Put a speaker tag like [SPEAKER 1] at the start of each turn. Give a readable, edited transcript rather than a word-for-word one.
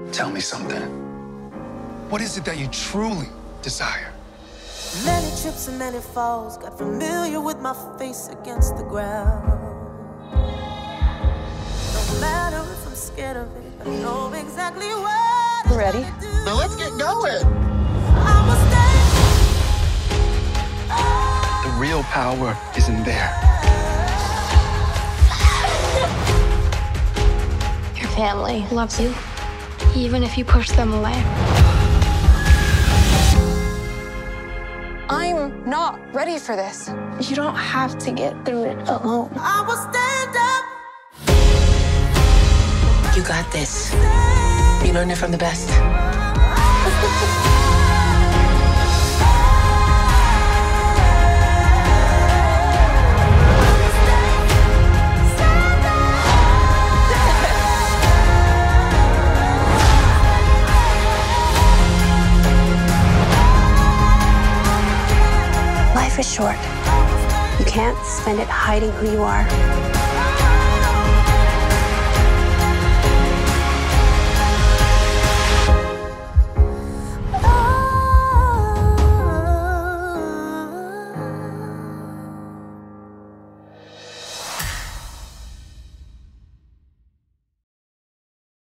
[SPEAKER 1] Tell me something. What is it that you truly desire?
[SPEAKER 2] Many trips and many falls, got familiar with my face against the ground. No matter if I'm scared of it, I know exactly what
[SPEAKER 3] We're ready?
[SPEAKER 4] Now let's get going.
[SPEAKER 2] I will stay.
[SPEAKER 1] The real power is in there.
[SPEAKER 5] Your family loves you, even if you push them away.
[SPEAKER 3] I'm not ready for this.
[SPEAKER 5] You don't have to get through it alone.
[SPEAKER 2] I will stand up.
[SPEAKER 6] You got this. You learned it from the best.
[SPEAKER 7] Life is short. You can't spend it hiding who you are.